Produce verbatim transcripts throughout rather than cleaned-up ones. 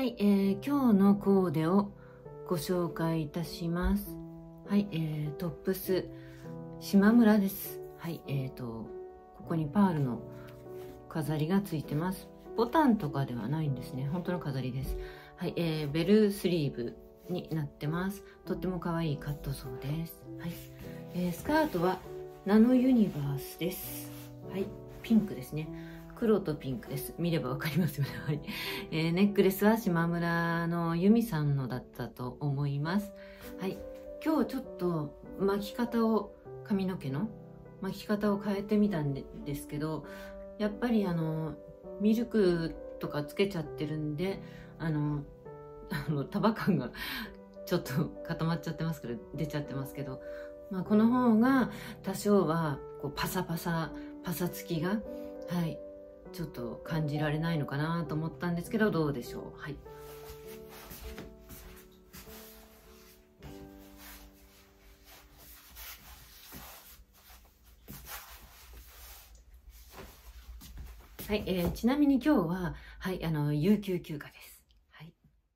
い、えー、今日のコーデをご紹介いたします。はい、えー、トップス島村です。はい、えーとここにパールの飾りがついてます。ボタンとかではないんですね。本当の飾りです。はい、えー、ベルスリーブになってます。とっても可愛いカットソーです。はい、えー、スカートはナノユニバースです。はい、ピンクですね。黒とピンクです。見ればわかりますよね。はい、えー、ネックレスは島村の由美さんのだったと思います。はい、今日ちょっと巻き方を髪の毛の巻き方を変えてみたんですけど、やっぱりあのミルクとかつけちゃってるんで、あのあの束感がちょっと固まっちゃってますけど、出ちゃってますけど、まあ、この方が多少はこうパサパサパサつきが、はい、ちょっと感じられないのかなと思ったんですけど、どうでしょう。はい、はい、えー、ちなみに今日は、はい、あの有給休暇です。はい、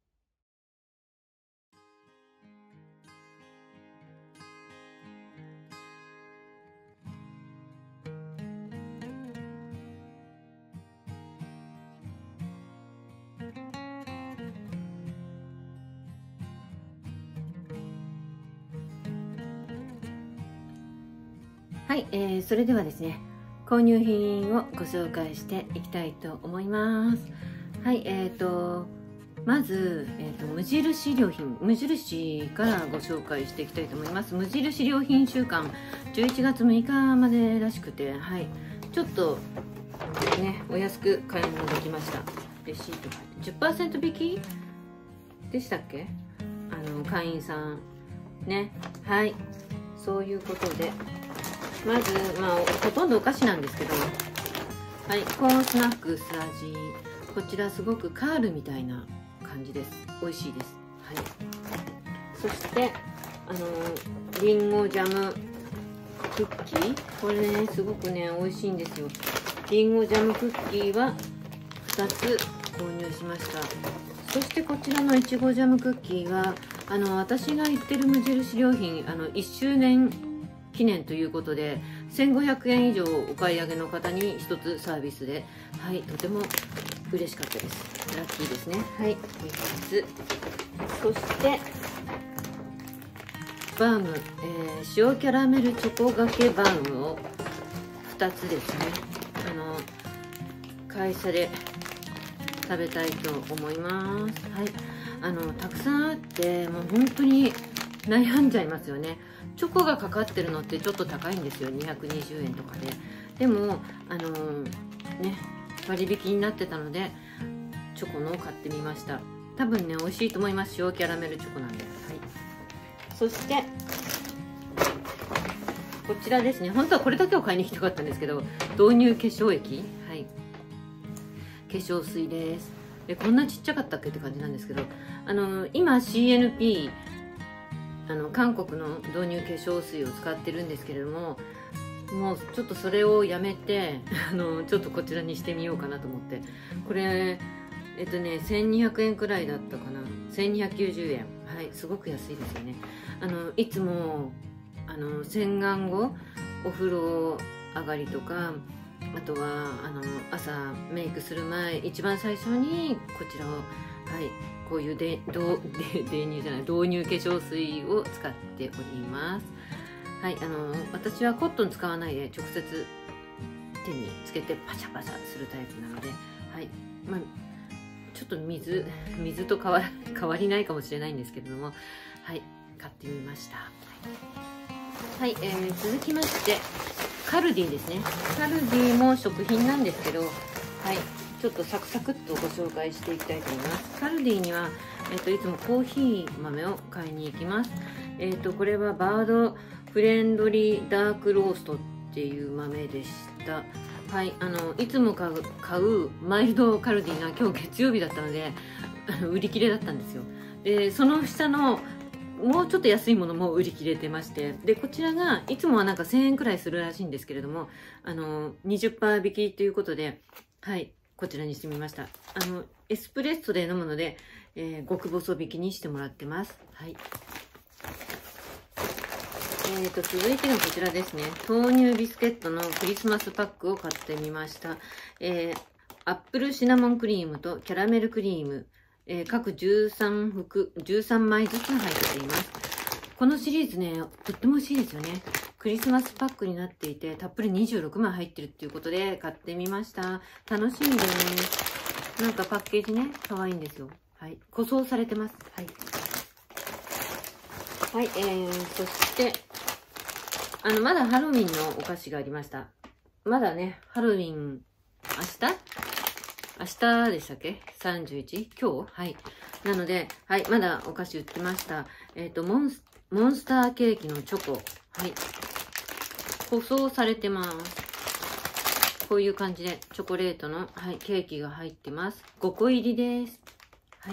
はい、えー、それではですね、購入品をご紹介していきたいと思います。はい、えーとまず、えーと無印良品、無印からご紹介していきたいと思います。無印良品週間じゅういちがつむいかまでらしくて、はい、ちょっとねお安く買い物できました。レシート じゅっパーセント 引きでしたっけ、あの会員さんね。はい、そういうことで、まず、まあ、ほとんどお菓子なんですけど、はい、コーンスナックス味、こちらすごくカールみたいな感じです。美味しいです。はい、そしてあのリンゴジャムクッキー、これねすごくね美味しいんですよ。リンゴジャムクッキーはふたつ購入しました。そしてこちらのいちごジャムクッキーはあの私が行ってる無印良品、あのいっしゅうねん記念ということでせんごひゃくえん以上お買い上げの方にひとつサービスで、はい、とても嬉しかったです。ラッキーですね。はい、みっつ。そしてバーム、えー、塩キャラメルチョコがけバームをふたつですね。あの会社で食べたいと思います。はい、あのたくさんあってもう本当に悩んじゃいますよね。チョコがかかってるのってちょっと高いんですよ。にひゃくにじゅうえんとかで。でもあのー、ね割引になってたのでチョコのを買ってみました。多分ね美味しいと思います。塩キャラメルチョコなんで。はい、そしてこちらですね。本当はこれだけを買いに行きたかったんですけど、導入化粧液、はい、化粧水です。でこんなちっちゃかったっけって感じなんですけど、あのー、今 シーエヌピー、あの韓国の導入化粧水を使ってるんですけれども、もうちょっとそれをやめてあのちょっとこちらにしてみようかなと思って、これえっとねせんにひゃくえんくらいだったかな。せんにひゃくきゅうじゅうえん、はい、すごく安いですよね。あのいつもあの洗顔後お風呂上がりとか、あとはあの朝メイクする前一番最初にこちらを、はい、こういうでどで導入じゃない導入化粧水を使っております。はい、あの私はコットン使わないで直接手につけてパシャパシャするタイプなので、はい、まあ、ちょっと水水と変わ変わりないかもしれないんですけれども、はい、買ってみました。はい、えー、続きましてカルディですね。カルディも食品なんですけど、はい、ちょっとサクサクっとご紹介していきたいと思います。カルディには、えー、といつもコーヒー豆を買いに行きます。えー、とこれはバードフレンドリーダークローストっていう豆でした。はい、あのいつも買う、買うマイルドカルディが今日月曜日だったので売り切れだったんですよ。でその下のもうちょっと安いものも売り切れてまして、でこちらがいつもはなんかせんえんくらいするらしいんですけれども、あの にじゅっパーセント 引きということで、はい、こちらにしてみました。あのエスプレッソで飲むのでえー、極細引きにしてもらってます。はい。えーと、続いてがこちらですね。豆乳ビスケットのクリスマスパックを買ってみました。えー、アップルシナモンクリームとキャラメルクリーム、えー、各じゅうさんふく、じゅうさんまいずつ入っています。このシリーズね、とっても美味しいですよね。クリスマスパックになっていて、たっぷりにじゅうろくまい入ってるっていうことで買ってみました。楽しみです。なんかパッケージね、可愛いんですよ。はい。個装されてます。はい。はい、えー、そして、あの、まだハロウィンのお菓子がありました。まだね、ハロウィン、明日明日でしたっけ ?さんじゅういち? 今日はい。なので、はい、まだお菓子売ってました。えっと、モンス、モンスターケーキのチョコ。はい。包装されてます。こういう感じで、チョコレートの、はい、ケーキが入ってます。ごこ入りです。はい。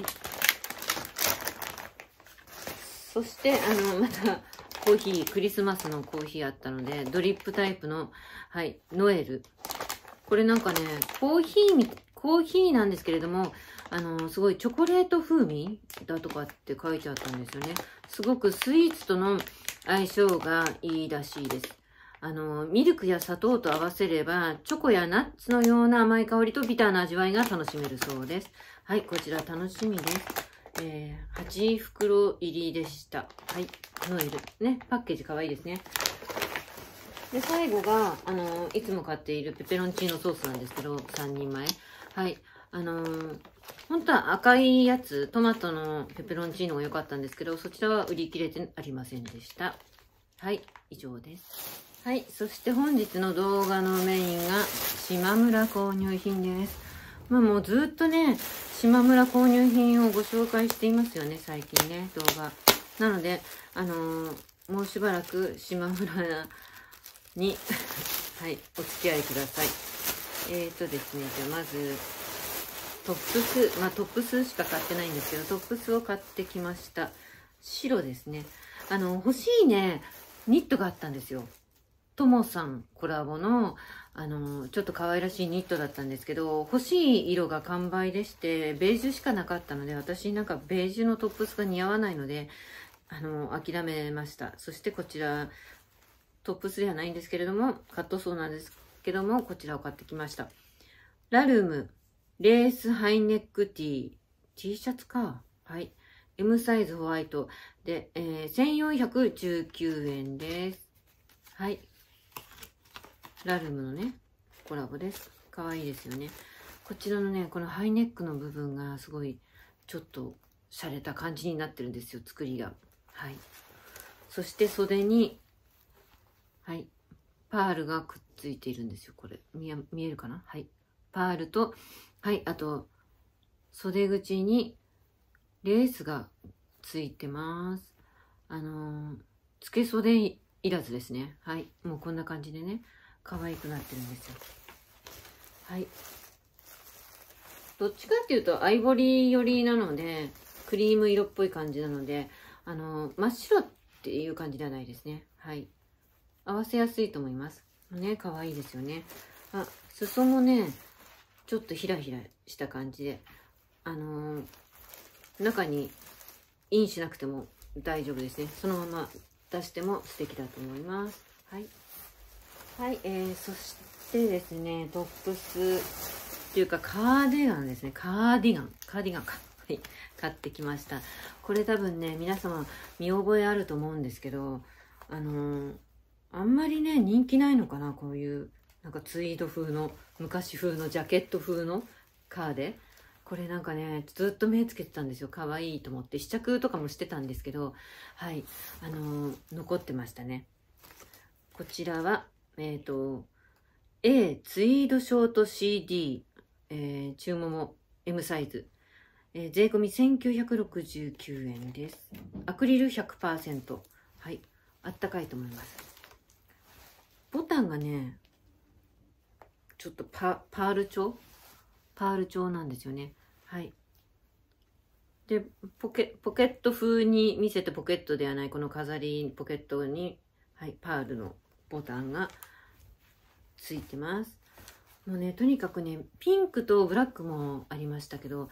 そして、あの、また、コーヒー、クリスマスのコーヒーあったので、ドリップタイプの、はい、ノエル。これなんかね、コーヒーみ、コーヒーなんですけれども、あの、すごいチョコレート風味だとかって書いてあったんですよね。すごくスイーツとの相性がいいらしいです。あの、ミルクや砂糖と合わせれば、チョコやナッツのような甘い香りとビターな味わいが楽しめるそうです。はい、こちら楽しみです。えー、はちふくろ入りでした。はい、ノエル。ね、パッケージ可愛いですね。で、最後が、あのー、いつも買っているペペロンチーノソースなんですけど、さんにんまえ。はい。あのー、本当は赤いやつ、トマトのペペロンチーノが良かったんですけど、そちらは売り切れてありませんでした。はい、以上です。はい、そして本日の動画のメインが、島村購入品です。まあもうずっとね、島村購入品をご紹介していますよね、最近ね、動画。なので、あのー、もうしばらく島村に、はい、お付き合いください。えーとですね、じゃあまず、トップス、まあトップスしか買ってないんですけど、トップスを買ってきました。白ですね。あの、欲しいね、ニットがあったんですよ。ともさんコラボの、あの、ちょっと可愛らしいニットだったんですけど、欲しい色が完売でして、ベージュしかなかったので、私なんかベージュのトップスが似合わないので、あの、諦めました。そしてこちら、トップスではないんですけれども、カットソーなんですけども、こちらを買ってきました。ラルム、レースハイネックティー、T シャツか。はい。M サイズホワイトで、えー、せんよんひゃくじゅうきゅうえんです。はい。ラルムのね、コラボです。かわいいですよね。こちらのね、このハイネックの部分がすごい、ちょっと、洒落た感じになってるんですよ、作りが。はい。そして袖に、はい。パールがくっついているんですよ、これ。見え、見えるかな？はい。パールと、はい、あと、袖口にレースがついてます。あのー、付け袖いらずですね。はい。もうこんな感じでね、可愛くなってるんですよ。はい。どっちかっていうと、アイボリー寄りなので、クリーム色っぽい感じなので、あのー、真っ白っていう感じではないですね。はい。合わせやすいと思います。ね、可愛いですよね。あ、裾もね、ちょっとひらひらした感じで、あのー、中にインしなくても大丈夫ですね。そのまま出しても素敵だと思います。はい。はい、えー、そしてですね、トップスっていうかカーディガンですね。カーディガン。カーディガンか。はい。買ってきました。これ多分ね、皆様見覚えあると思うんですけど、あのー、あんまりね、人気ないのかな、こういう、なんかツイード風の、昔風のジャケット風のカーデ。これなんかね、ずっと目つけてたんですよ。可愛いと思って。試着とかもしてたんですけど、はい、あのー、残ってましたね。こちらは、えっと、A ツイードショート シーディー、えー、中もも M サイズ。えー、税込みせんきゅうひゃくろくじゅうきゅうえんです。アクリル ひゃくパーセント。はい、あったかいと思います。ボタンがね、ちょっと パ, パール調パール調なんですよね。はい。で、ポケ、ポケット風に見せてポケットではないこの飾りポケットに、はい、パールのボタンがついてます。もうね、とにかくね、ピンクとブラックもありましたけど、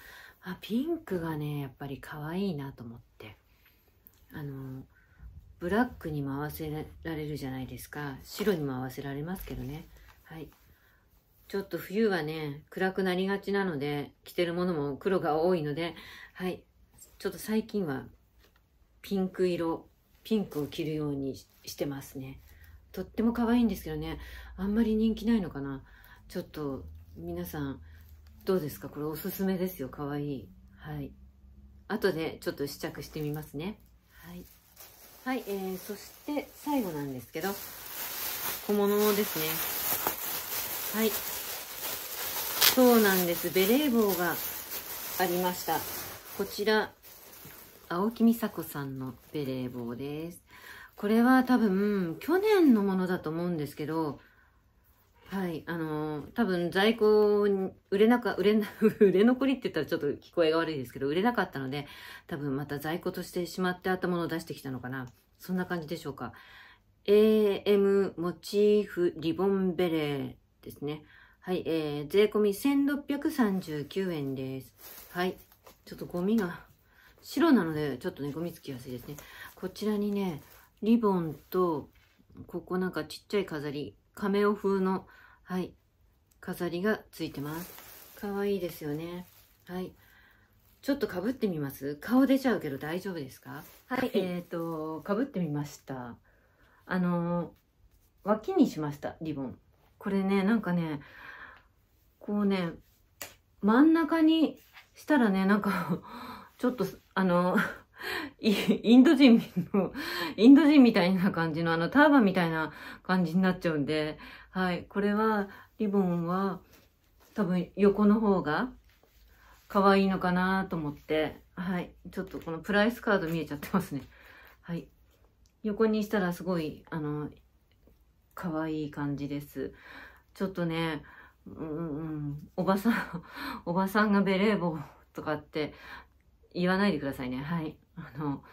あ、ピンクがねやっぱり可愛いなと思って、あのブラックにも合わせられるじゃないですか。白にも合わせられますけどね。はい、ちょっと冬はね暗くなりがちなので、着てるものも黒が多いので、はい、ちょっと最近はピンク色、ピンクを着るようにしてますね。とっても可愛いんですけどね、あんまり人気ないのかな。ちょっと皆さんどうですか？これおすすめですよ。可愛い。はい、後でちょっと試着してみますね。はい、はい、えー、そして最後なんですけど、小物ですね。はい、そうなんです。ベレー帽がありました。こちら青木美沙子さんのベレー帽です。これは多分去年のものだと思うんですけど、はい、あのー、多分在庫に売れなか、売れな、売れ残りって言ったらちょっと聞こえが悪いですけど、売れなかったので、多分また在庫としてしまってあったものを出してきたのかな。そんな感じでしょうか。エーエム モチーフリボンベレーですね。はい、えー、税込みせんろっぴゃくさんじゅうきゅうえんです。はい、ちょっとゴミが、白なのでちょっとね、ゴミつきやすいですね。こちらにね、リボンと、ここなんかちっちゃい飾り、カメオ風の、はい、飾りがついてます。かわいいですよね。はい。ちょっとかぶってみます？顔出ちゃうけど大丈夫ですか？はい、えっと、かぶってみました。あの、脇にしました、リボン。これね、なんかね、こうね、真ん中にしたらね、なんか、ちょっと、あの、インド人の、インド人みたいな感じの、あの、ターバンみたいな感じになっちゃうんで、はい。これは、リボンは、多分横の方が可愛いのかなと思って、はい。ちょっとこのプライスカード見えちゃってますね。はい。横にしたらすごい、あの、可愛い感じです。ちょっとね、うんうん、おばさん、おばさんがベレー帽とかって言わないでくださいね。はい。あの、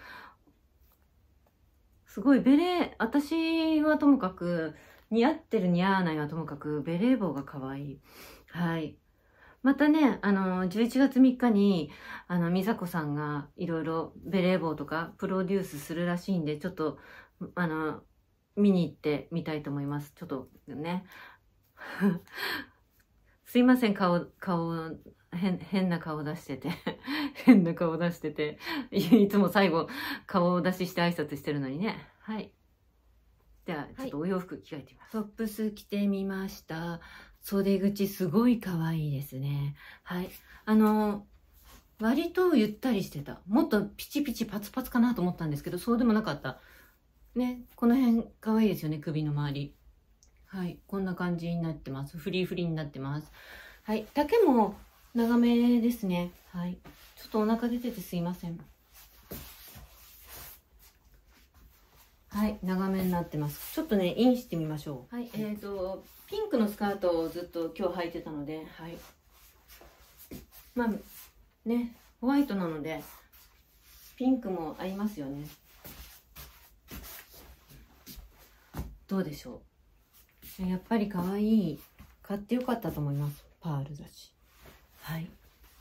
すごいベレー、私はともかく、似合ってる似合わないはともかく、ベレー帽が可愛い。はい。またね、あの、じゅういちがつみっかに、あの、美佐子さんがいろいろベレー帽とかプロデュースするらしいんで、ちょっと、あの、見に行ってみたいと思います。ちょっとね。すいません、顔、顔、変、変な顔出してて。変な顔出してて。いつも最後、顔を出しして挨拶してるのにね。はい。では、ちょっとお洋服着替えてみます。はい、トップス着てみました。袖口すごい可愛いですね。はい。あの、割とゆったりしてた。もっとピチピチパツパツかなと思ったんですけど、そうでもなかった。ね、この辺可愛いですよね、首の周り。はい、こんな感じになってます。フリーフリーになってます。はい、丈も長めですね。はい、ちょっとお腹出ててすいません。はい、長めになってます。ちょっとね、インしてみましょう。はい、えっと、ピンクのスカートをずっと今日履いてたので、はい。まあ、ね、ホワイトなので、ピンクも合いますよね。どうでしょう？やっぱり可愛い。買ってよかったと思います。パールだし。はい。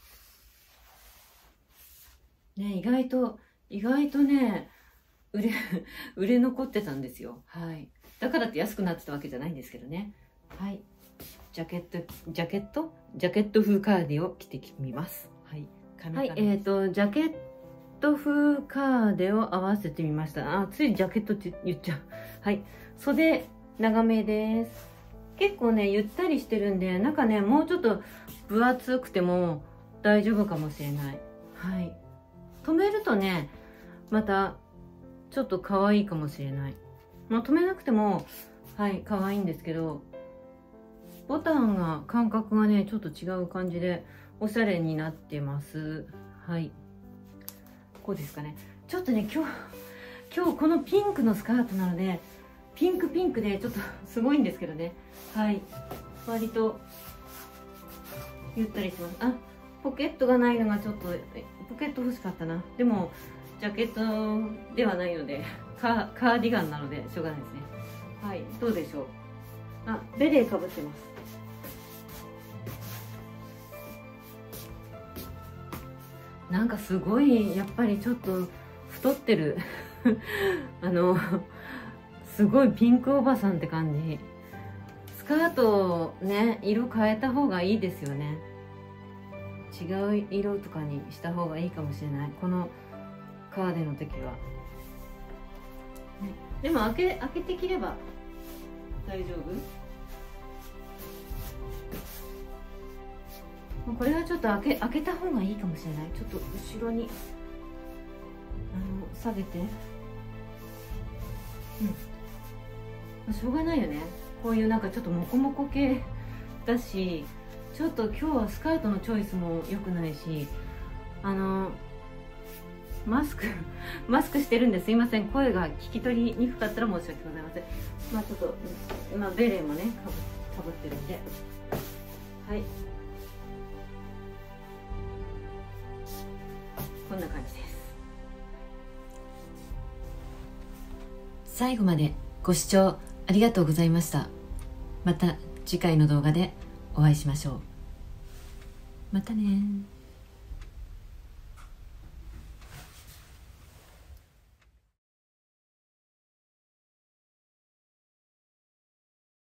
ね、意外と、意外とね、売れ、売れ残ってたんですよ。はい。だからって安くなってたわけじゃないんですけどね。はい。ジャケット、ジャケットジャケット風カーディを着てみます。はい。はい、えっと、ジャケット風カーデを合わせてみました。あ、ついジャケットって言っちゃう。はい。袖、長めです。結構ね、ゆったりしてるんで、中ね、もうちょっと分厚くても大丈夫かもしれない。はい。留めるとね、またちょっと可愛いかもしれない。まあ、留めなくても、はい、可愛いんですけど、ボタンが、感覚がね、ちょっと違う感じで、おしゃれになってます。はい。こうですかね。ちょっとね、今日、今日このピンクのスカートなので、ピンクピンクでちょっとすごいんですけどね。はい。割と、ゆったりします。あ、ポケットがないのがちょっと、ポケット欲しかったな。でも、ジャケットではないので、カ, カーディガンなのでしょうがないですね。はい、どうでしょう。あ、ベレーかぶってます。 なんかすごいやっぱりちょっと太ってるあのすごいピンクおばさんって感じ。スカートね、色変えた方がいいですよね。違う色とかにした方がいいかもしれない、このカーデの時は、ね、でも開け開けて着れば大丈夫。これはちょっと開け開けた方がいいかもしれない。ちょっと後ろにあの下げて、うん、しょうがないよね。こういうなんかちょっとモコモコ系だし、ちょっと今日はスカートのチョイスも良くないし、あのマスクマスクしてるんですいません。声が聞き取りにくかったら申し訳ございません。まあちょっと今ベレーもねかぶかぶってるんで、はい、こんな感じです。最後までご視聴ありがとうございました。また次回の動画でお会いしましょう。またね。